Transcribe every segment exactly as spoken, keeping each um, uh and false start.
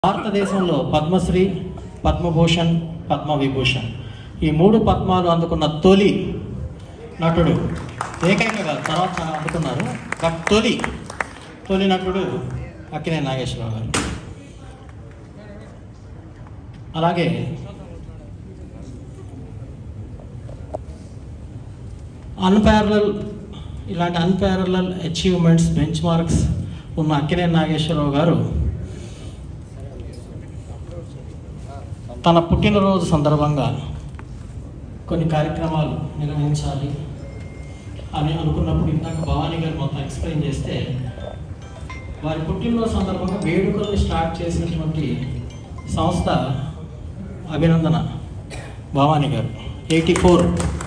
భారతదేశంలో పద్మశ్రీ, పద్మభూషణ్, పద్మవిభూషణ్ ఈ మూడు పద్మాలు అందుకున్న తొలి నటుడు, ఏకైక కాదు తర్వాత అందుకున్నారు, బట్ తొలి తొలి నటుడు అక్కినేని నాగేశ్వరరావు గారు. అలాగే అన్పారలల్ ఇలాంటి అన్పారలల్ అచీవ్మెంట్స్, బెంచ్ మార్క్స్ ఉన్న అక్కినేని నాగేశ్వరరావు గారు తన పుట్టినరోజు సందర్భంగా కొన్ని కార్యక్రమాలు నిర్వహించాలి అని అనుకున్నప్పుడు ఇందాక భవానీ గారు మొత్తం ఎక్స్ప్లెయిన్ చేస్తే, వారి పుట్టినరోజు సందర్భంగా వేడుకల్ని స్టార్ట్ చేసినటువంటి సంస్థ అభినందన భవానీ గారు. Eighty four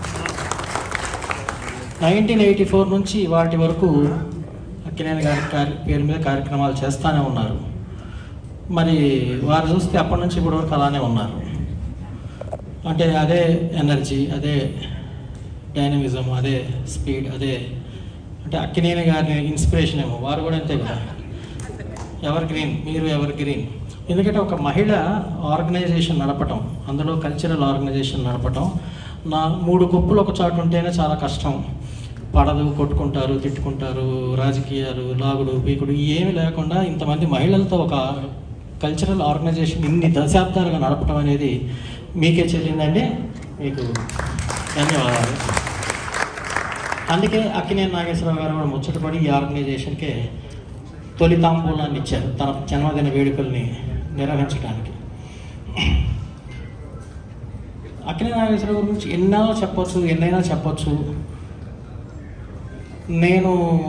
nineteen eighty four నుంచి వాటి వరకు అక్కినేని గారి కార్య పేరు మీద కార్యక్రమాలు చేస్తూనే ఉన్నారు. మరి వారు చూస్తే అప్పటి నుంచి ఇప్పటి వరకు అలానే ఉన్నారు. అంటే అదే ఎనర్జీ, అదే డైనమిజం, అదే స్పీడ్, అదే అంటే అక్కినేని గారి ఇన్స్పిరేషన్ ఏమో. వారు కూడా అంతే కదా, ఎవర్ గ్రీన్, మీరు ఎవర్ గ్రీన్. ఎందుకంటే ఒక మహిళ ఆర్గనైజేషన్ నడపటం, అందులో కల్చరల్ ఆర్గనైజేషన్ నడపటం, నా మూడు కుప్పులు ఒక చాటు ఉంటేనే చాలా కష్టం. పడదు, కొట్టుకుంటారు, తిట్టుకుంటారు, రాజకీయాలు, లాగుడు పీకుడు ఏమి లేకుండా ఇంతమంది మహిళలతో ఒక కల్చరల్ ఆర్గనైజేషన్ ఇన్ని దశాబ్దాలుగా నడపడం అనేది మీకే చెల్లిందండి, మీకు ధన్యవాదాలు. అందుకే అక్కినేని నాగేశ్వరరావు గారు కూడా ముచ్చటపడి ఈ ఆర్గనైజేషన్కే తొలి తాంబూలాన్ని ఇచ్చారు తన జన్మదిన వేడుకల్ని నిర్వహించడానికి. అక్కినేని నాగేశ్వరరావు గురించి ఎన్నో చెప్పచ్చు, ఎన్నైనా చెప్పచ్చు. నేను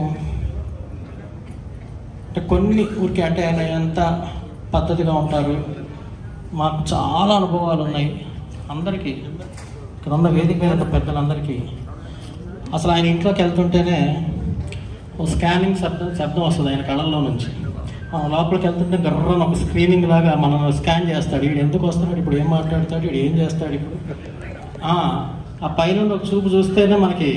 అంటే కొన్ని ఊరికి అంటే ఆయన ఎంత పద్ధతిగా ఉంటారు, మాకు చాలా అనుభవాలు ఉన్నాయి అందరికీ, ఇక్కడ ఉన్న వేదిక మీద పెద్దలందరికీ. అసలు ఆయన ఇంట్లోకి వెళ్తుంటేనే ఒక స్కానింగ్ శబ్దం శబ్దం వస్తుంది ఆయన కళ్ళల్లో నుంచి. లోపలికి వెళ్తుంటే గర్రని ఒక స్క్రీనింగ్ లాగా మనం స్కాన్ చేస్తాడు. వీడు ఎందుకు వస్తున్నాడు, ఇప్పుడు ఏం మాట్లాడతాడు, వీడు ఏం చేస్తాడు ఇప్పుడు. ఆ పైన ఒక చూపు చూస్తేనే మనకి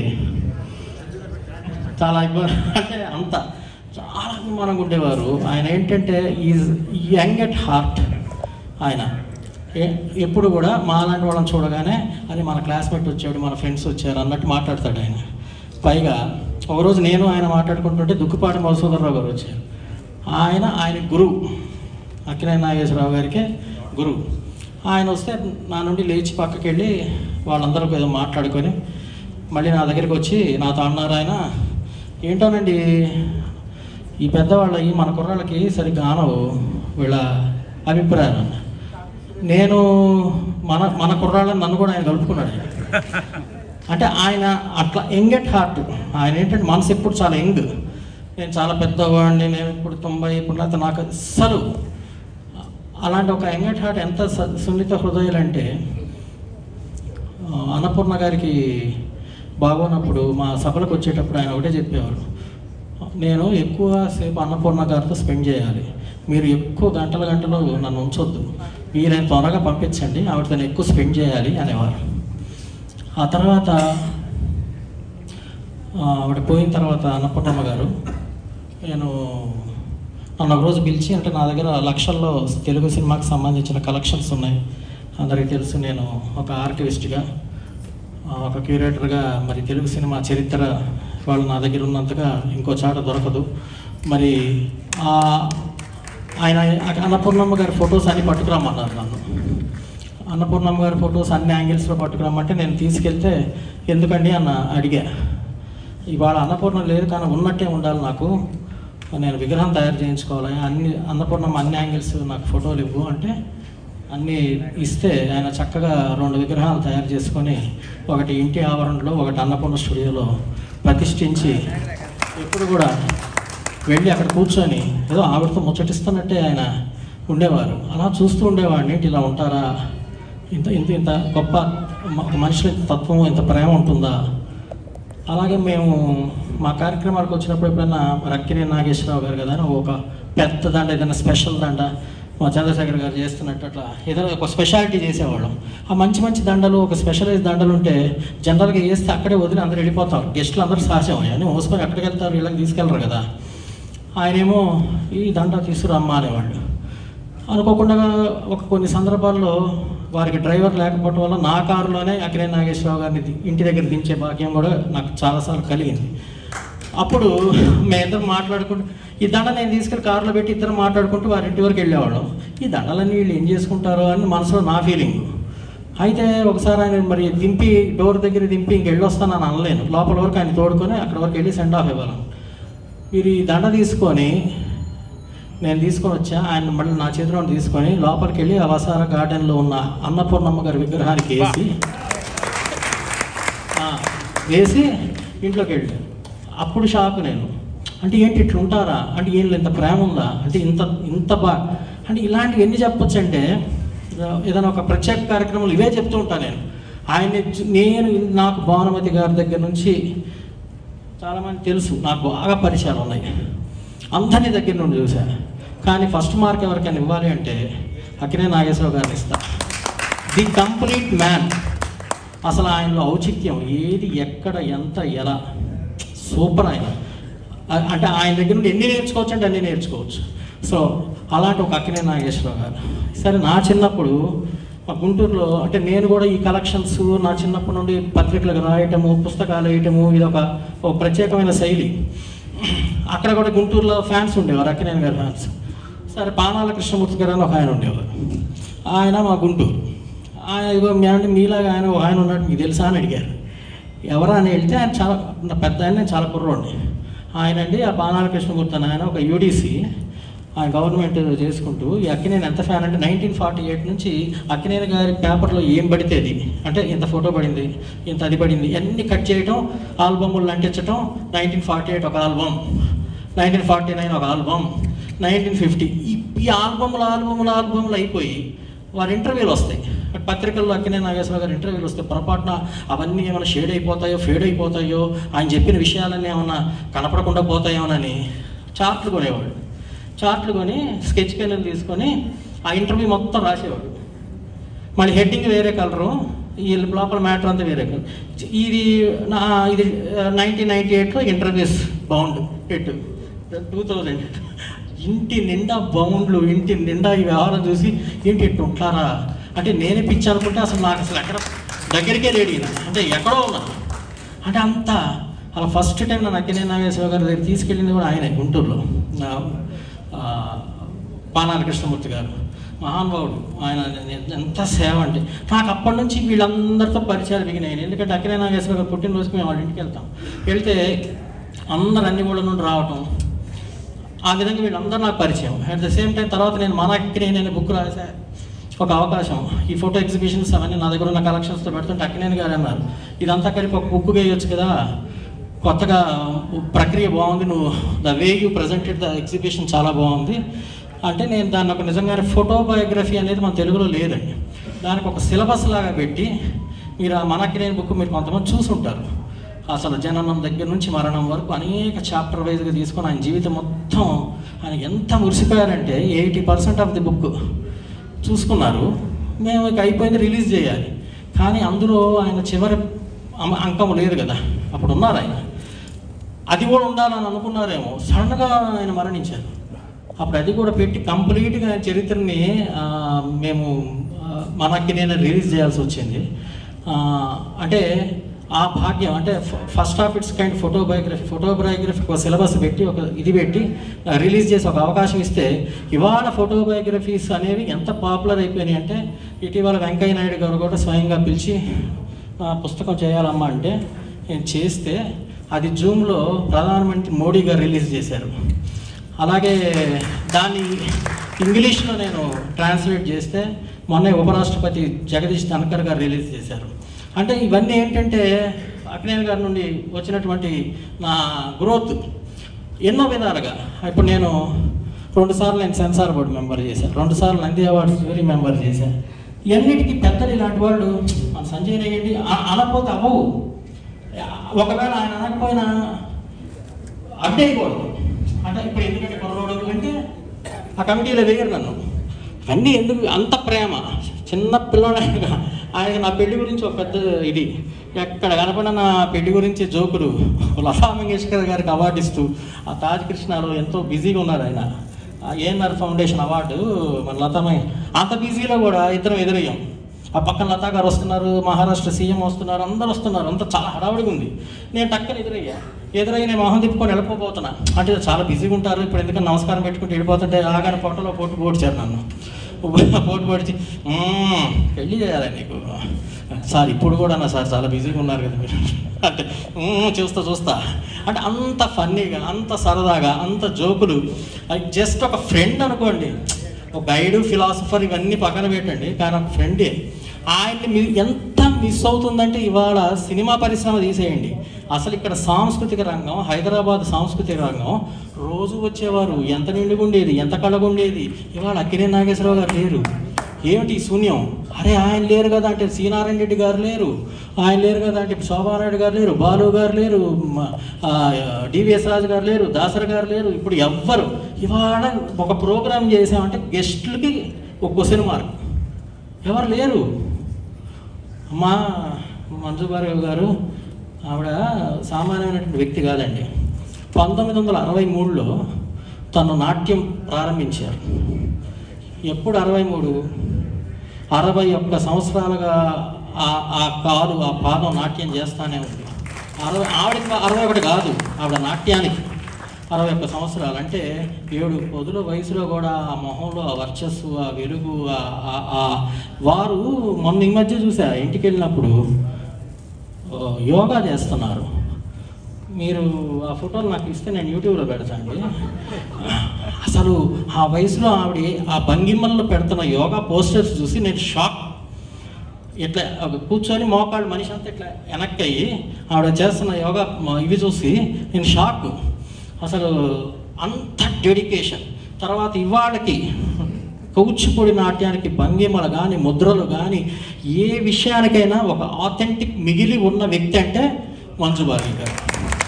చాలా ఇబ్బంది, అంటే అంత చాలా అభిమానంగా ఉండేవారు. ఆయన ఏంటంటే ఈజ్ యంగ్ ఎట్ హార్ట్. ఆయన ఎప్పుడు కూడా మా లాంటి వాళ్ళని చూడగానే అని మన క్లాస్మేట్ వచ్చాడు, మన ఫ్రెండ్స్ వచ్చారు అన్నట్టు మాట్లాడతాడు ఆయన. పైగా ఒకరోజు నేను ఆయన మాట్లాడుకుంటుంటే దుక్కుపాటి మధుసూదరరావు గారు వచ్చారు. ఆయన ఆయన గురువు, అక్కినేని నాగేశ్వరరావు గారికి గురువు. ఆయన వస్తే నా నుండి లేచి పక్కకి వెళ్ళి వాళ్ళందరూ ఏదో మాట్లాడుకొని మళ్ళీ నా దగ్గరికి వచ్చి నాతో అన్నారు ఆయన, ఏంటోనండి ఈ పెద్దవాళ్ళ ఈ మన కుర్రాళ్ళకి సరిగ్గా ఆనవు వీళ్ళ అభిప్రాయాలు. నేను మన మన కుర్రాళ్ళని నన్ను కూడా ఆయన కలుపుకున్నాడు. అంటే ఆయన అట్లా యంగ్ ఎట్ హార్ట్. ఆయన ఏంటంటే మనసు ఎప్పుడు చాలా యంగ్. నేను చాలా పెద్దవాడిని, నేను ఇప్పుడు తొంభై ఇప్పుడు అయితే నాకు అస్సలు అలాంటి ఒక యంగ్ ఎట్ హార్ట్. ఎంత సున్నిత హృదయాలు అంటే, అన్నపూర్ణ గారికి బాగోనప్పుడు మా సభలకు వచ్చేటప్పుడు ఆయన ఒకటే చెప్పేవారు, నేను ఎక్కువసేపు అన్నపూర్ణ గారితో స్పెండ్ చేయాలి, మీరు ఎక్కువ గంటల గంటలు నన్ను ఉంచొద్దు, వీరైనా త్వరగా పంపించండి, ఆవిడతో ఎక్కువ స్పెండ్ చేయాలి అనేవారు. ఆ తర్వాత ఆవిడ పోయిన తర్వాత అన్నపూర్ణమ్మ గారు నేను నన్ను ఒకరోజు పిలిచి, అంటే నా దగ్గర లక్షల్లో తెలుగు సినిమాకి సంబంధించిన కలెక్షన్స్ ఉన్నాయి అందరికీ తెలుసు. నేను ఒక ఆర్కివిస్ట్గా, ఒక క్యూరేటర్గా మరి తెలుగు సినిమా చరిత్ర వాళ్ళు నా దగ్గర ఉన్నంతగా ఇంకో చాట దొరకదు. మరి ఆయన అన్నపూర్ణమ్మ గారి ఫొటోస్ అన్నీ పట్టుకురమ్మన్నారు నన్ను. అన్నపూర్ణమ్మ గారి ఫొటోస్ అన్ని యాంగిల్స్లో పట్టుకురమ్మంటే నేను తీసుకెళ్తే ఎందుకండి అన్న అడిగా. ఇవాళ అన్నపూర్ణ లేదు కానీ ఉన్నట్టే ఉండాలి, నాకు నేను విగ్రహం తయారు చేయించుకోవాలి, అన్ని అన్నపూర్ణమ్మ అన్ని యాంగిల్స్ నాకు ఫోటోలు ఇవ్వు అంటే అన్నీ ఇస్తే ఆయన చక్కగా రెండు విగ్రహాలు తయారు చేసుకొని ఒకటి ఇంటి ఆవరణలో, ఒకటి అన్నపూర్ణ స్టూడియోలో ప్రతిష్ఠించి ఎప్పుడు కూడా వెళ్ళి అక్కడ కూర్చొని ఏదో ఆవిడతో ముచ్చటిస్తున్నట్టే ఆయన ఉండేవారు. అలా చూస్తూ ఉండేవాడిని, ఇలా ఉంటారా, ఇంత ఇంత ఇంత గొప్ప మనుషుల తత్వం, ఇంత ప్రేమ ఉంటుందా. అలాగే మేము మా కార్యక్రమాలకు వచ్చినప్పుడు ఎప్పుడైనా అక్కినేని నాగేశ్వరరావు గారు కదా ఒక పెద్ద దండ, ఏదైనా స్పెషల్ దండ మా చంద్రశేఖర్ గారు చేస్తున్నట్టు అట్లా ఏదైనా ఒక స్పెషాలిటీ చేసేవాళ్ళం. ఆ మంచి మంచి దండలు, ఒక స్పెషలైజ్ దండలు ఉంటే జనరల్గా వేస్తే అక్కడే వదిలి అందరూ వెళ్ళిపోతారు. గెస్టులు అందరూ సహజం అని మోసుకొని అక్కడికి వెళ్తారు, వీళ్ళకి తీసుకెళ్ళరు కదా. ఆయనేమో ఈ దండ తీసుకురమ్మా అనేవాళ్ళు. అనుకోకుండా ఒక కొన్ని సందర్భాల్లో వారికి డ్రైవర్ లేకపోవడం వల్ల నా కారులోనే అక్కినేని నాగేశ్వరరావు గారిని ఇంటి దగ్గర దించే భాగ్యం కూడా నాకు చాలాసార్లు కలిగింది. అప్పుడు మేమిద్దరం మాట్లాడుకుంటూ ఈ దండ నేను తీసుకెళ్ళి కారులో పెట్టి ఇద్దరు మాట్లాడుకుంటూ వారి ఇంటి వరకు వెళ్ళేవాళ్ళం. ఈ దండలన్నీ వీళ్ళు ఏం చేసుకుంటారో అని మనసులో నా ఫీలింగ్. అయితే ఒకసారి ఆయన మరి దింపి డోర్ దగ్గర దింపి ఇంక వెళ్ళొస్తానని అనలేను, లోపల వరకు ఆయన తోడుకొని అక్కడ వరకు వెళ్ళి సెండ్ ఆఫ్ ఇవ్వాలి. మీరు ఈ దండ తీసుకొని నేను తీసుకొని వచ్చా, ఆయన మళ్ళీ నా చేతిలో తీసుకొని లోపలికి వెళ్ళి ఆ వసార గార్డెన్లో ఉన్న అన్నపూర్ణమ్మ గారి విగ్రహానికి వేసి వేసి ఇంట్లోకి వెళ్ళాను. అప్పుడు షాక్ నేను. అంటే ఏంటి ఇట్లా ఉంటారా అంటే ఏం ఇంత ప్రేమ ఉందా అంటే ఇంత ఇంత బా అంటే ఇలాంటివి ఎన్ని చెప్పొచ్చు అంటే ఏదైనా ఒక ప్రత్యేక కార్యక్రమాలు ఇవే చెప్తూ ఉంటాను నేను. ఆయన నేను నాకు భానుమతి గారి దగ్గర నుంచి చాలామంది తెలుసు, నాకు బాగా పరిచయాలు ఉన్నాయి, అందరినీ దగ్గర నుండి చూశాను. కానీ ఫస్ట్ మార్క్ ఎవరికైనా ఇవ్వాలి అంటే అక్కినేని నాగేశ్వరరావు గారిని ఇస్తా. The complete man. అసలు ఆయనలో ఔచిత్యం ఏది ఎక్కడ ఎంత ఎలా సూపర్ ఆయన. అంటే ఆయన దగ్గర నుండి ఎన్ని నేర్చుకోవచ్చు అంటే అన్నీ నేర్చుకోవచ్చు. సో అలాంటి ఒక అక్కినేని నాగేశ్వరరావు గారు. సరే నా చిన్నప్పుడు మా గుంటూరులో అంటే నేను కూడా ఈ కలెక్షన్స్ నా చిన్నప్పటి నుండి పత్రికలకు రాయటము పుస్తకాలు వేయటము ఇది ఒక ఒక ప్రత్యేకమైన శైలి. అక్కడ కూడా గుంటూరులో ఫ్యాన్స్ ఉండేవారు, అక్కినేని గారి ఫ్యాన్స్. సరే పానాల కృష్ణమూర్తి గారు అని ఒక ఆయన ఉండేవారు, ఆయన మా గుంటూరు. ఆయన ఇగో అంటే మీలాగా ఆయన ఒక ఆయన ఉన్నట్టు మీకు తెలుసా అని అడిగారు. ఎవరా అని వెళ్తే ఆయన చాలా పెద్ద ఆయన, నేను చాలా కుర్రోడిని. ఆయన అండి ఆ పానాల కృష్ణమూర్తి అని ఆయన ఒక యూడీసీ ఆయన గవర్నమెంట్ చేసుకుంటూ ఈ అక్కినేని ఎంత ఫ్యాన్ అంటే నైన్టీన్ ఫార్టీ ఎయిట్ నుంచి అక్కినేని గారి పేపర్లో ఏం పడితే అది అంటే ఇంత ఫోటో పడింది ఇంత అది పడింది అన్నీ కట్ చేయటం ఆల్బమ్లు అంటించటం. నైన్టీన్ ఫార్టీ ఎయిట్ ఒక ఆల్బమ్, నైన్టీన్ ఫార్టీ నైన్ ఒక ఆల్బమ్, నైన్టీన్ ఫిఫ్టీ ఈ ఆల్బమ్లు ఆల్బమ్లు ఆల్బమ్లు అయిపోయి వారి ఇంటర్వ్యూలు వస్తాయి పత్రికల్లో. అక్కినేని నాగేశ్వరరావు గారి ఇంటర్వ్యూలు వస్తాయి. పొరపాటున అవన్నీ ఏమైనా షేడ్ అయిపోతాయో ఫేడ్ అయిపోతాయో ఆయన చెప్పిన విషయాలన్నీ ఏమన్నా కనపడకుండా పోతాయోనని చార్ట్లు కొనేవాడు. చార్ట్లు కొని స్కెచ్ పెన్నులు తీసుకొని ఆ ఇంటర్వ్యూ మొత్తం రాసేవాడు. మళ్ళీ హెడ్డింగ్ వేరే కలరు, ఈ లోపల మ్యాటర్ అంతా వేరే కలర్. ఇది నా ఇది నైన్టీన్ నైన్టీ ఎయిట్లో interviews bound at two thousand ఇంటి నిండా బౌండ్లు, ఇంటి నిండా ఈ వ్యవహారం చూసి ఏంటి ఎట్టు ఉంటారా అంటే నేనే పిచ్చి అనుకుంటే అసలు నాకు అసలు ఎక్కడ దగ్గరికే లేడు ఈయన, అంటే ఎక్కడో ఉన్నా అంటే అంత అలా ఫస్ట్ టైం నన్ను అక్కినేని నాగేశ్వరరావు గారి దగ్గర తీసుకెళ్ళింది కూడా ఆయనే గుంటూరులో. పానాల కృష్ణమూర్తి గారు మహానుభావుడు, ఆయన ఎంత సేవ అంటే నాకు అప్పటి నుంచి వీళ్ళందరితో పరిచయాలు మిగినాయి. ఎందుకంటే అక్కినేని నాగేశ్వరరావు గారు పుట్టినరోజుకి మేము వాళ్ళ ఇంటికి వెళ్తాం. వెళ్తే అందరు అన్ని ఊళ్ళ నుండి రావటం, ఆ విధంగా వీళ్ళందరూ నాకు పరిచయం. అట్ ద సేమ్ టైం తర్వాత నేను మన అక్కినేని అనే బుక్ రాసా. ఒక అవకాశం ఈ ఫోటో ఎగ్జిబిషన్స్ అవన్నీ నా దగ్గర ఉన్న కలెక్షన్స్తో పెడుతుంటే అక్కినేని గారు అన్నారు ఇదంతా కలిపి ఒక బుక్ వేయొచ్చు కదా, కొత్తగా ప్రక్రియ బాగుంది, నువ్వు the way you presented the exhibition చాలా బాగుంది అంటే నేను దాన్ని ఒక నిజంగానే ఫోటో బయోగ్రఫీ అనేది మన తెలుగులో లేదండి, దానికి ఒక సిలబస్ లాగా పెట్టి మీరు ఆ మన అక్కినేని బుక్ మీరు కొంతమంది చూసుంటారు. అసలు జననం దగ్గర నుంచి మరణం వరకు అనేక చాప్టర్ వైజ్గా తీసుకొని ఆయన జీవితం మొత్తం ఆయన ఎంత మురిసిపోయారంటే eighty percent of the book చూసుకున్నారు. మేము ఇక అయిపోయింది రిలీజ్ చేయాలి, కానీ అందులో ఆయన చివరి అంకం లేదు కదా, అప్పుడు ఉన్నారు ఆయన, అది కూడా ఉండాలని అనుకున్నారేమో, సడన్గా ఆయన మరణించారు. అప్పుడు అది కూడా పెట్టి కంప్లీట్గా ఆయన చరిత్రని మేము మన అక్కినేని రిలీజ్ చేయాల్సి వచ్చింది. అంటే ఆ భాగ్యం అంటే first of its kind photobiography photobiography ఒక సిలబస్ పెట్టి ఒక ఇది పెట్టి రిలీజ్ చేసి ఒక అవకాశం ఇస్తే ఇవాళ ఫోటోబయోగ్రఫీస్ అనేవి ఎంత పాపులర్ అయిపోయినాయి అంటే ఇటీవల వెంకయ్య నాయుడు గారు కూడా స్వయంగా పిలిచి పుస్తకం చేయాలమ్మా అంటే నేను చేస్తే అది జూమ్లో ప్రధానమంత్రి మోడీ గారు రిలీజ్ చేశారు. అలాగే దాన్ని ఇంగ్లీష్లో నేను ట్రాన్స్లేట్ చేస్తే మొన్న ఉపరాష్ట్రపతి జగదీష్ ధన్కర్ గారు రిలీజ్ చేశారు. అంటే ఇవన్నీ ఏంటంటే అక్కినేని గారి నుండి వచ్చినటువంటి నా గ్రోత్ ఎన్నో విధాలుగా. ఇప్పుడు నేను రెండుసార్లు నేను సెన్సార్ బోర్డు మెంబర్ చేశాను, రెండుసార్లు నంది అవార్డ్స్ జ్యూరీ మెంబర్ చేశాను. ఇవన్నిటికీ పెద్దలు ఇలాంటి వాళ్ళు మన సంజయ్ రెడ్డి అనకపోతే అవ్వవు. ఒకవేళ ఆయన అనకపోయినా అడ్డైపోదు. అంటే ఇప్పుడు ఎందుకంటే కుర్రోడు అంటే ఆ కమిటీలో వేయరు నన్ను. ఇవన్నీ ఎందుకు అంత ప్రేమ, చిన్న పిల్లవాడు ఆయన నా పెళ్లి గురించి ఒక పెద్ద ఇది ఎక్కడ కనపడిన నా పెళ్లి గురించి జోకులు లతా మంగేష్కర్ గారికి అవార్డు ఇస్తూ ఆ తాజ్ కృష్ణలో ఎంతో బిజీగా ఉన్నారు ఆయన. ఏఎన్ఆర్ ఫౌండేషన్ అవార్డు మన లతమయ్య, అంత బిజీలో కూడా ఇద్దరం ఎదురయ్యాం. ఆ పక్కన లతా గారు వస్తున్నారు, మహారాష్ట్ర సీఎం వస్తున్నారు, అందరు వస్తున్నారు, అంతా చాలా హడావుడిగా ఉంది. నేను టక్కన ఎదురయ్యా. ఎదురయ్యి నేను మొహం తిప్పుకొని వెళ్ళిపోతున్నా. అంటే చాలా బిజీగా ఉంటారు, ఇప్పుడు ఎందుకని నమస్కారం పెట్టుకుంటూ వెళ్ళిపోతుంటే ఆగానే పొట్టలో పోటు పోడ్చారు నన్ను. పోటు పొడిచి పెళ్ళి చేయాలి నీకు సార్, ఇప్పుడు కూడా నా సార్ చాలా బిజీగా ఉన్నారు కదా మీరు అంటే చూస్తా చూస్తా అంటే అంత ఫన్నీగా, అంత సరదాగా, అంత జోకులు. అది జస్ట్ ఒక ఫ్రెండ్ అనుకోండి, ఒక గైడు, ఫిలాసఫర్ ఇవన్నీ పక్కన పెట్టండి, కానీ ఒక ఫ్రెండే. ఆయన్ని మీ ఎంత మిస్ అవుతుందంటే ఇవాళ సినిమా పరిశ్రమ తీసేయండి, అసలు ఇక్కడ సాంస్కృతిక రంగం, హైదరాబాద్ సాంస్కృతిక రంగం రోజు వచ్చేవారు, ఎంత నిండుగుండేది, ఎంత కళగుండేది. ఇవాళ అక్కినేని నాగేశ్వరరావు గారు లేరు, ఏమిటి శూన్యం. అరే ఆయన లేరు కదా అంటే శ్రీనారాయణ రెడ్డి గారు లేరు, ఆయన లేరు కదా అంటే శోభానాయుడు గారు లేరు, బాలు గారు లేరు, డివిఎస్ రాజు గారు లేరు, దాసరి గారు లేరు. ఇప్పుడు ఎవ్వరు. ఇవాళ ఒక ప్రోగ్రాం చేసామంటే గెస్టులకి ఒక క్వశ్చన్ మార్క్, ఎవరు లేరు. అమ్మా మంజు భార్గవ్ గారు ఆవిడ సామాన్యమైనటువంటి వ్యక్తి కాదండి. పంతొమ్మిది వందల అరవై మూడులో తను నాట్యం ప్రారంభించారు. ఎప్పుడు అరవై మూడు అరవై ఒక్క సంవత్సరాలుగా ఆ కాలు, ఆ పాదం నాట్యం చేస్తానే ఉంది. అరవై ఆవిడకి అరవై ఒకటి కాదు, ఆవిడ నాట్యానికి అరవై ఒక్క సంవత్సరాలు అంటే ఏడు పొదుల వయసులో కూడా ఆ మొహంలో ఆ వర్చస్సు, ఆ వెలుగు, ఆ వారు మొన్న ఈ మధ్య చూసా, ఇంటికి వెళ్ళినప్పుడు యోగా చేస్తున్నారు. మీరు ఆ ఫోటోలు నాకు ఇస్తే నేను యూట్యూబ్లో పెడతాండి. అసలు ఆ వయసులో ఆవిడ ఆ భంగిమల్లో పెడుతున్న యోగా పోస్టర్స్ చూసి నేను షాక్. ఇట్లా కూర్చొని మోకాళ్ళు మనిషి అంతా ఇట్లా వెనక్కి అయ్యి ఆవిడ చేస్తున్న యోగా ఇవి చూసి నేను షాక్. అసలు అంత డెడికేషన్. తర్వాత ఇవాళకి కూచిపూడి నాట్యానికి భంగిమలు కానీ, ముద్రలు కానీ, ఏ విషయానికైనా ఒక ఆథెంటిక్ మిగిలి ఉన్న వ్యక్తి అంటే మంజు భార్గవ్ గారు.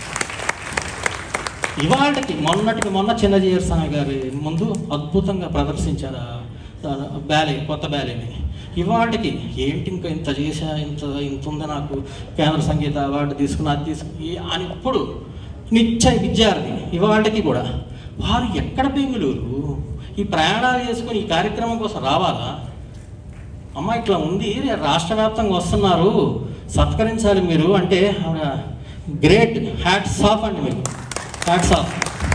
ఇవాళకి మొన్నటికి మొన్న చిన్నజీయర్ స్వామి గారి ముందు అద్భుతంగా ప్రదర్శించారు బ్యాలే, కొత్త బ్యాలేని. ఇవాళకి ఏంటి ఇంకా ఇంత చేసా, ఇంత ఇంత ఉంది నాకు, కేంద్ర సంగీత అవార్డు తీసుకుని అది తీసుకుని అని ఇప్పుడు నిత్య విద్యార్థి. ఇవాళకి కూడా వారు ఎక్కడ బెంగళూరు ఈ ప్రయాణాలు చేసుకుని ఈ కార్యక్రమం కోసం రావాలా? అమ్మ ఇట్లా ఉంది, రాష్ట్ర వ్యాప్తంగా వస్తున్నారు, సత్కరించాలి మీరు అంటే గ్రేట్. హ్యాట్స్ ఆఫ్ అండి మీకు, హ్యాట్స్ ఆఫ్.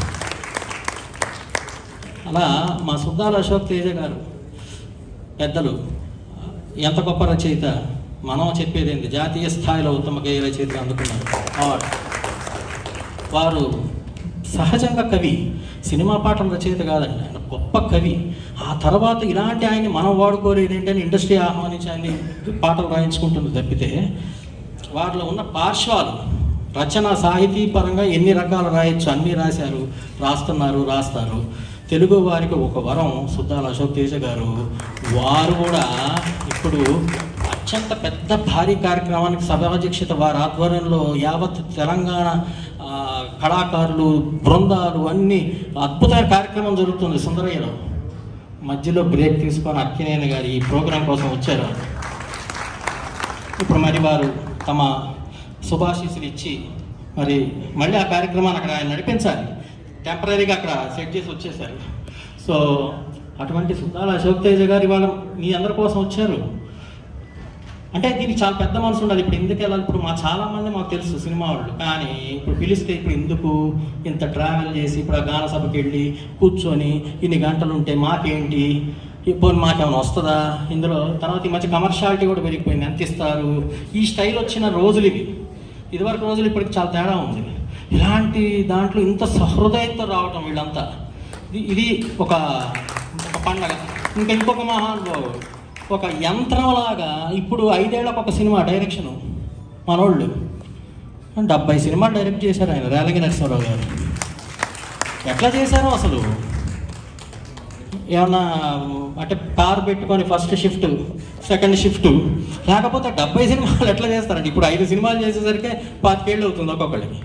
అలా మా సుద్దాల అశోక్ తేజ గారు పెద్దలు ఎంత గొప్ప రచయిత, మనం చెప్పేది ఏంటి, జాతీయ స్థాయిలో ఉత్తమ గేయ రచయిత అందుకున్నారు అవార్డు. వారు సహజంగా కవి, సినిమా పాటల రచయిత కాదండి, ఆయన గొప్ప కవి. ఆ తర్వాత ఇలాంటి ఆయన్ని మనం వాడుకోలేదు ఏంటని ఇండస్ట్రీ ఆహ్వానించి ఆయన్ని పాటలు రాయించుకుంటుంది తప్పితే, వారిలో ఉన్న పార్శ్వాలు రచన సాహితీ పరంగా ఎన్ని రకాలు రాయొచ్చు అన్నీ రాశారు, రాస్తున్నారు, రాస్తారు. తెలుగు వారికి ఒక వరం సుద్దాల అశోక్ తేజ గారు. వారు కూడా ఇప్పుడు అత్యంత పెద్ద భారీ కార్యక్రమానికి సభాధ్యక్షత వారి ఆధ్వర్యంలో యావత్ తెలంగాణ కళాకారులు, బృందాలు అన్నీ అద్భుతమైన కార్యక్రమం జరుగుతుంది సుందరయ్యలో. మధ్యలో బ్రేక్ తీసుకొని అక్కినేని గారు ఈ ప్రోగ్రాం కోసం వచ్చారు. ఇప్పుడు మరి వారు తమ శుభాశీస్సులు ఇచ్చి మరి మళ్ళీ ఆ కార్యక్రమాన్ని అక్కడ ఆయన నడిపించాలి, టెంపరీగా అక్కడ సెట్ చేసి వచ్చేసారు. సో అటువంటి సుద్దాల అశోక్ తేజ గారు ఇవాళ మీ అందరి కోసం వచ్చారు అంటే దీనికి చాలా పెద్ద మనసు ఉండాలి. ఇప్పుడు ఎందుకు వెళ్ళాలి, ఇప్పుడు మా చాలామంది మాకు తెలుసు సినిమా వాళ్ళు, కానీ ఇప్పుడు పిలిస్తే ఇప్పుడు ఎందుకు ఇంత ట్రావెల్ చేసి ఇప్పుడు ఆ గాన సభకి వెళ్ళి కూర్చొని ఇన్ని గంటలు ఉంటే మాకేంటి, ఇప్పుడు మాకేమైనా వస్తుందా ఇందులో. తర్వాత ఈ మధ్య కమర్షియాలిటీ కూడా పెరిగిపోయింది, ఎంత ఇస్తారు, ఈ స్టైల్ వచ్చిన రోజులు ఇవి. ఇదివరకు రోజులు ఇప్పటికి చాలా తేడా ఉంది. ఇలాంటి దాంట్లో ఇంత సహృదయంతో రావటం వీళ్ళంతా, ఇది ఒక పండగ. ఇంకా ఇంకొక మహానుభావుడు ఒక యంత్రంలాగా ఇప్పుడు ఐదేళ్లకు ఒక సినిమా డైరెక్షను మనోళ్ళు డెబ్బై సినిమాలు డైరెక్ట్ చేశారు ఆయన, రేలంగి నరసింహారావు గారు. ఎట్లా చేశారో అసలు, ఏమన్నా అంటే కారు పెట్టుకొని ఫస్ట్ షిఫ్ట్, సెకండ్ షిఫ్ట్, లేకపోతే డెబ్బై సినిమాలు ఎట్లా చేస్తారండి. ఇప్పుడు ఐదు సినిమాలు చేసేసరికి పాతికేళ్ళు అవుతుంది ఒక్కొక్కడికి.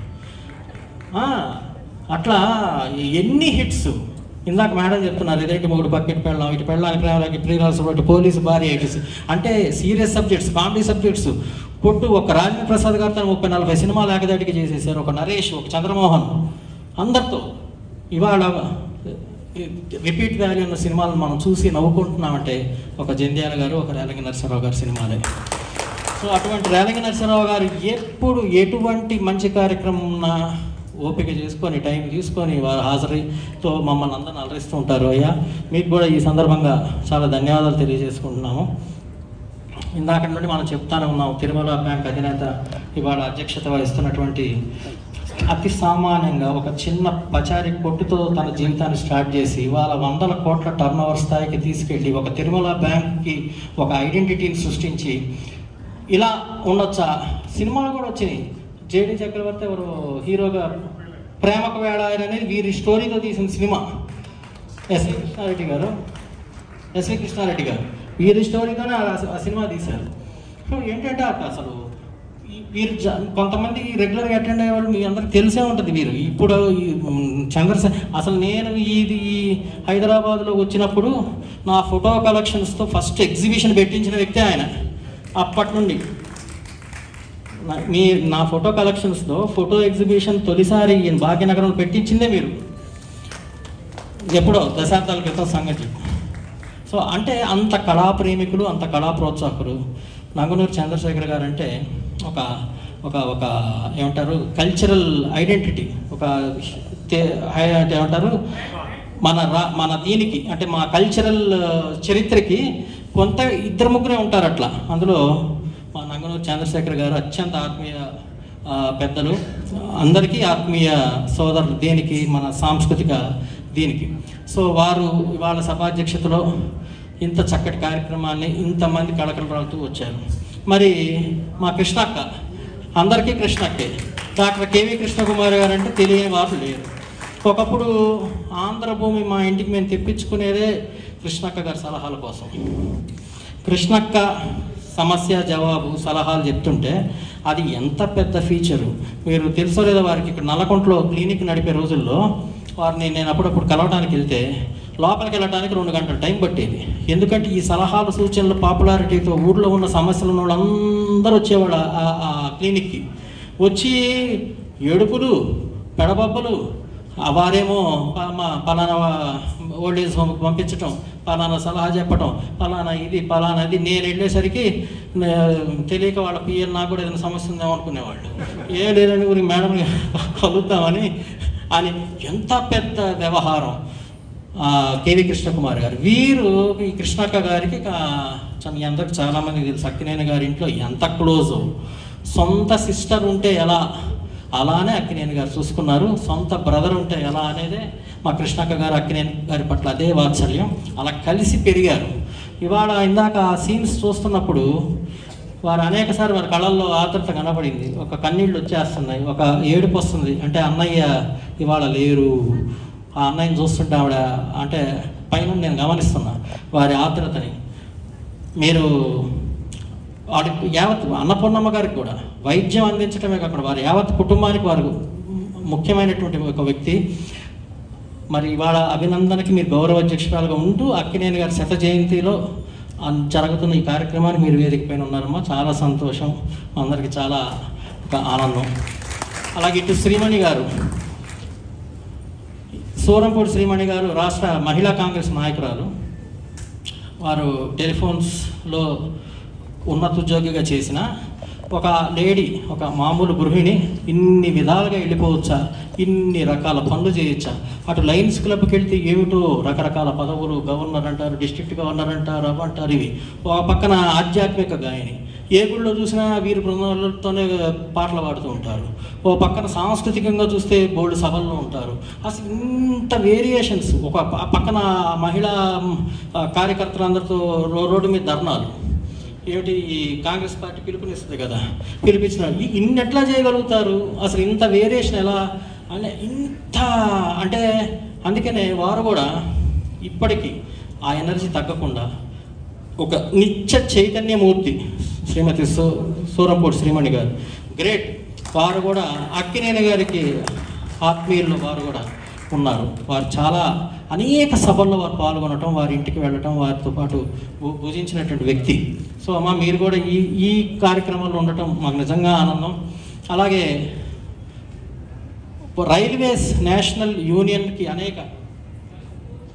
అట్లా ఎన్ని హిట్స్. ఇందాక మేడం చెప్తున్నారు, ఇదేంటి మూడు బకెట్ పెళ్ళాం, ఇటు పెళ్ళానికి ప్రేమలకి ప్రియురాల్సి బట్టి పోలీసు భార్య ఐటీసీ అంటే సీరియస్ సబ్జెక్ట్స్, కామెడీ సబ్జెక్ట్స్ కొట్టు. ఒక రాజేంద్ర ప్రసాద్ గారితో ముప్పై నలభై సినిమాలు ఏకదాటికి చేసేసారు, ఒక నరేష్, ఒక చంద్రమోహన్, అందరితో. ఇవాళ రిపీట్ వాల్యూ ఉన్న సినిమాలను మనం చూసి నవ్వుకుంటున్నామంటే ఒక జంధ్యాల గారు, ఒక రేలంగి నరసింహారావు గారి సినిమాలే. సో అటువంటి రేలంగి నరసింహారావు గారు ఎప్పుడు ఎటువంటి మంచి కార్యక్రమం ఉన్నా ఓపిక చేసుకొని టైం తీసుకొని వారు హాజరీతో మమ్మల్ని అందరిని అలరిస్తూ ఉంటారు. అయ్యా మీకు కూడా ఈ సందర్భంగా చాలా ధన్యవాదాలు తెలియజేసుకుంటున్నాము. ఇందాక నుండి మనం చెప్తానే ఉన్నాం, తిరుమల బ్యాంక్ అధినేత ఇవాళ అధ్యక్షత వహిస్తున్నటువంటి అతి సామాన్యంగా ఒక చిన్న పచారి కొట్టుతో తన జీవితాన్ని స్టార్ట్ చేసి ఇవాళ వందల కోట్ల టర్న్ ఓవర్ స్థాయికి తీసుకెళ్ళి ఒక తిరుమల బ్యాంక్కి ఒక ఐడెంటిటీని సృష్టించి ఇలా ఉండొచ్చా. సినిమాలు కూడా వచ్చినాయి. జేడి చక్రవర్తి ఎవరు హీరోగా ప్రేమకు వేళాయన అనేది వీరి స్టోరీతో తీసిన సినిమా. ఎస్వి కృష్ణారెడ్డి గారు ఎస్వి కృష్ణారెడ్డి గారు వీరి స్టోరీతోనే ఆ సినిమా తీశారు. సో ఏంటంటే అసలు వీరు కొంతమంది రెగ్యులర్గా అటెండ్ అయ్యేవాళ్ళు మీ అందరికి తెలిసే ఉంటుంది. వీరు ఇప్పుడు చంద్రశేఖర్ అసలు నేను ఇది హైదరాబాద్లో వచ్చినప్పుడు నా ఫోటో కలెక్షన్స్తో ఫస్ట్ ఎగ్జిబిషన్ పెట్టించిన వ్యక్తి ఆయన. అప్పటి నుండి మీ నా ఫోటో కలెక్షన్స్తో ఫోటో ఎగ్జిబిషన్ తొలిసారి భాగ్యనగరంలో పెట్టించిందే మీరు, ఎప్పుడో దశాబ్దాల క్రితం సంగతి. సో అంటే అంత కళా ప్రేమికులు, అంత కళా ప్రోత్సాహకులు నంగనూరు చంద్రశేఖర్ గారు అంటే ఒక ఒక ఒక ఏమంటారు కల్చరల్ ఐడెంటిటీ, ఒక ఏమంటారు మన రా మన దీనికి అంటే మా కల్చరల్ చరిత్రకి కొంత ఇద్దరు ముగ్గురే ఉంటారు అట్లా. అందులో మా నంగనూరు చంద్రశేఖర్ గారు అత్యంత ఆత్మీయ పెద్దలు, అందరికీ ఆత్మీయ సోదరులు దేనికి మన సాంస్కృతిక దీనికి. సో వారు ఇవాళ సభాధ్యక్షతలో ఇంత చక్కటి కార్యక్రమాన్ని ఇంతమంది కళకళలాడుతూ వచ్చారు. మరి మా కృష్ణక్క, అందరికీ కృష్ణక్కే. డాక్టర్ కేవీ కృష్ణకుమారి గారు అంటే తెలియని వారు లేరు. ఒకప్పుడు ఆంధ్రభూమి మా ఇంటికి మేము తెప్పించుకునేదే కృష్ణక్క గారి సలహాల కోసం. కృష్ణక్క సమస్య జవాబు సలహాలు చెప్తుంటే అది ఎంత పెద్ద ఫీచరు. మీరు తెలుసో లేదో, వారికి ఇక్కడ నల్లకుంటలో క్లినిక్ నడిపే రోజుల్లో వారిని నేను అప్పుడప్పుడు కలవడానికి వెళ్తే లోపలికి వెళ్ళడానికి రెండు గంటల టైం పట్టేది. ఎందుకంటే ఈ సలహాలు సూచనలు పాపులారిటీతో ఊళ్ళో ఉన్న సమస్యలు ఉన్న వాళ్ళందరూ వచ్చేవాళ్ళు ఆ క్లినిక్కి. వచ్చి ఏడుపులు, పెడబబ్బలు, వారేమో మా పలానా ఓల్డేజ్ హోమ్కి పంపించటం, పలానా సలహా చెప్పటం, పలానా ఇది పలానా అది. నేను వెళ్ళేసరికి తెలియక వాళ్ళ పిఎల్ నాకు కూడా ఏదైనా సమస్య ఉందేమో అనుకునేవాళ్ళు. ఏ లేదండి ఊరికి మేడం కలుద్దామని అని. ఎంత పెద్ద వ్యవహారం. కేవీ కృష్ణకుమార్ గారు వీరు ఈ కృష్ణక్క గారికి మీ అందరికి చాలామంది తెలుసు, అక్కినేని గారి ఇంట్లో ఎంత క్లోజు. సొంత సిస్టర్ ఉంటే ఎలా అలానే అక్కినేని గారు చూసుకున్నారు. సొంత బ్రదర్ ఉంటే ఎలా అనేదే మా కృష్ణక్క గారు అక్కినేని గారి పట్ల అదే వాత్సల్యం. అలా కలిసి పెరిగారు. ఇవాళ ఇందాక ఆ సీన్స్ చూస్తున్నప్పుడు వారు అనేక సార్లు వారి కళల్లో ఆతృత కనబడింది. ఒక కన్నీళ్ళు వచ్చేస్తున్నాయి, ఒక ఏడుపు వస్తుంది. అంటే అన్నయ్య ఇవాళ లేరు. ఆ అన్నయ్యని చూస్తుంటే ఆవిడ అంటే పైన నేను గమనిస్తున్నా వారి ఆతృతని. మీరు వాడి యావత్ అన్నపూర్ణమ్మ గారికి కూడా వైద్యం అందించడమే కాకుండా వారి యావత్ కుటుంబానికి వారు ముఖ్యమైనటువంటి ఒక వ్యక్తి. మరి ఇవాళ అభినందనకి మీరు గౌరవ అధ్యక్షురాలుగా ఉంటూ అక్కినేని గారి శత జయంతిలో జరుగుతున్న ఈ కార్యక్రమానికి మీరు వేదిక పైన ఉన్నారమ్మా. చాలా సంతోషం, అందరికీ చాలా ఒక ఆనందం. అలాగే ఇటు శ్రీమణి గారు, సూరంపూడి శ్రీమణి గారు రాష్ట్ర మహిళా కాంగ్రెస్ నాయకురాలు. వారు టెలిఫోన్స్లో ఉన్నతోద్యోగిగా చేసిన ఒక లేడీ, ఒక మామూలు గృహిణి ఇన్ని విధాలుగా వెళ్ళిపోవచ్చా, ఇన్ని రకాల పనులు చేయొచ్చా. అటు లయన్స్ క్లబ్కి వెళ్తే ఏమిటో రకరకాల పదవులు, గవర్నర్ అంటారు, డిస్ట్రిక్ట్ గవర్నర్ అంటారు, అవి అంటారు. ఇవి ఒక పక్కన ఆధ్యాత్మిక గాయని, ఏ గుళ్ళో చూసినా వీరి బృందాలతోనే పాటలు పాడుతూ ఉంటారు. ఓ పక్కన సాంస్కృతికంగా చూస్తే బోల్డ్ సభల్లో ఉంటారు. అసలు ఇంత వేరియేషన్స్. ఒక పక్కన మహిళా కార్యకర్తలందరితో రోడ్డు మీద ధర్నాలు. ఏమిటి ఈ కాంగ్రెస్ పార్టీ పిలుపునిస్తుంది కదా, పిలిపించిన ఇన్ని ఎట్లా చేయగలుగుతారు, అసలు ఇంత వేరియేషన్ ఎలా అంటే ఇంత అంటే. అందుకనే వారు కూడా ఇప్పటికీ ఆ ఎనర్జీ తగ్గకుండా ఒక నిత్య చైతన్యమూర్తి శ్రీమతి సూ సూరంపూడి శ్రీమణి గారు గ్రేట్. వారు కూడా అక్కినేని గారికి ఆత్మీయుల్లో వారు కూడా ఉన్నారు. వారు చాలా అనేక సభల్లో వారు పాల్గొనటం, వారి ఇంటికి వెళ్ళటం, వారితో పాటు భుజించినటువంటి వ్యక్తి. సో అమ్మ మీరు కూడా ఈ ఈ కార్యక్రమంలో ఉండటం మాకు నిజంగా ఆనందం. అలాగే రైల్వేస్ నేషనల్ యూనియన్కి అనేక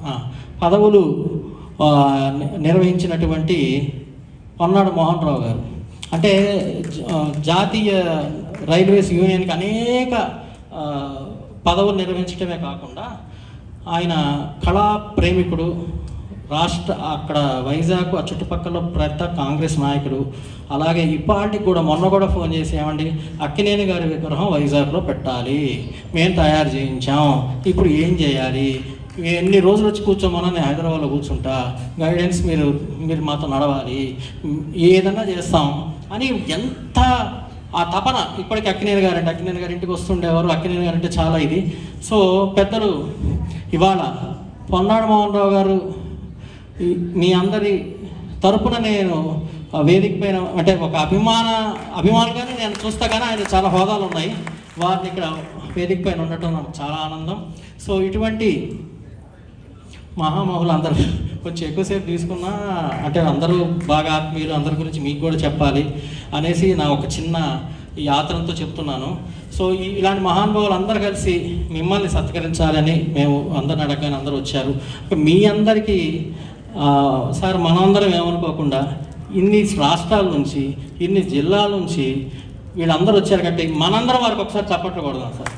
పదవులు నిర్వహించినటువంటి పొన్నాడు మోహన్ రావు గారు. అంటే జాతీయ రైల్వేస్ యూనియన్కి అనేక పదవులు నిర్వహించడమే కాకుండా ఆయన కళా ప్రేమికుడు, రాష్ట్ర అక్కడ వైజాగ్ ఆ చుట్టుపక్కల పెద్ద కాంగ్రెస్ నాయకుడు. అలాగే ఇప్పటికి కూడా మొన్న కూడా ఫోన్ చేసి, ఏమండి అక్కినేని గారి విగ్రహం వైజాగ్లో పెట్టాలి, మేము తయారు చేయించాం, ఇప్పుడు ఏం చేయాలి, ఎన్ని రోజులు వచ్చి కూర్చోమన్నా నేను హైదరాబాద్లో కూర్చుంటా, గైడెన్స్ మీరు మీరు మాతో నడవాలి, ఏదన్నా చేస్తాం అని ఎంత ఆ తపన. ఇప్పటికీ అక్కినేని గారు అంటే అక్కినేని గారి ఇంటికి వస్తుండేవారు. అక్కినేని గారు అంటే చాలా ఇది. సో పెద్దలు ఇవాళ పొన్నాడు మోహన్ రావు గారు మీ అందరి తరపున నేను వేదిక పైన అంటే ఒక అభిమాన అభిమానుగానే నేను చూస్తా, కానీ ఆయన చాలా హోదాలు ఉన్నాయి. వారిని ఇక్కడ వేదిక పైన ఉండటం నాకు చాలా ఆనందం. సో ఇటువంటి మహామహులు అందరూ కొంచెం ఎక్కువసేపు తీసుకున్నా అంటే అందరూ బాగా ఆత్మీయులు, అందరి గురించి మీకు కూడా చెప్పాలి అనేసి నా ఒక చిన్న ఈ యాత్రంతో చెప్తున్నాను. సో ఇలాంటి మహానుభావులు అందరూ కలిసి మిమ్మల్ని సత్కరించాలని మేము అందరిని అడగగానే అందరూ వచ్చారు. మీ అందరికీ సార్ మనందరం ఏమనుకోకుండా ఇన్ని రాష్ట్రాల నుంచి ఇన్ని జిల్లాల నుంచి వీళ్ళందరూ వచ్చారు కంటే మనందరం వారికి ఒకసారి చప్పట్లు కొడదాం సార్.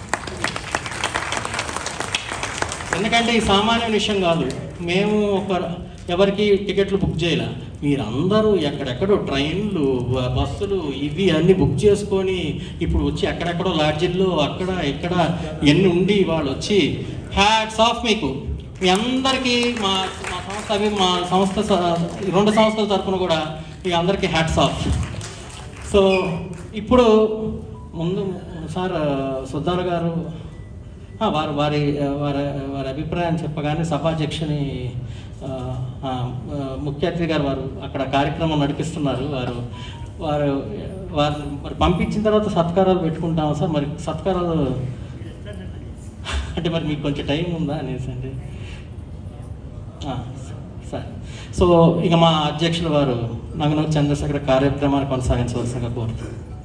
ఎందుకంటే ఈ సామాన్య విషయం కాదు. మేము ఒక ఎవరికి టికెట్లు బుక్ చేయలే, మీరందరూ ఎక్కడెక్కడో ట్రైన్లు బస్సులు ఇవి అన్నీ బుక్ చేసుకొని ఇప్పుడు వచ్చి ఎక్కడెక్కడో లాడ్జిల్లో అక్కడ ఇక్కడ ఎన్ని ఉండి వాళ్ళు వచ్చి హ్యాట్స్ ఆఫ్ మీకు. మీ అందరికీ మా మా సంస్థ అవి మా సంస్థ రెండు సంస్థల తరఫున కూడా మీ అందరికీ హ్యాట్స్ ఆఫ్. సో ఇప్పుడు ముందు సార్ సుద్దాల గారు వారు వారి వారి వారి అభిప్రాయం చెప్పగానే సభాధ్యక్షుని ముఖ్య అతిథి గారు వారు అక్కడ కార్యక్రమం నడిపిస్తున్నారు. వారు వారు వారు మరి పంపించిన తర్వాత సత్కారాలు పెట్టుకుంటాము సార్. మరి సత్కారాలు అంటే మరి మీకు కొంచెం టైం ఉందా అనేసి అండి. సరే. సో ఇక మా అధ్యక్షులు వారు నంగనూరు చంద్రశేఖర్ కార్యక్రమాన్ని కొనసాగించవలసిందిగా కోరుతున్నాను.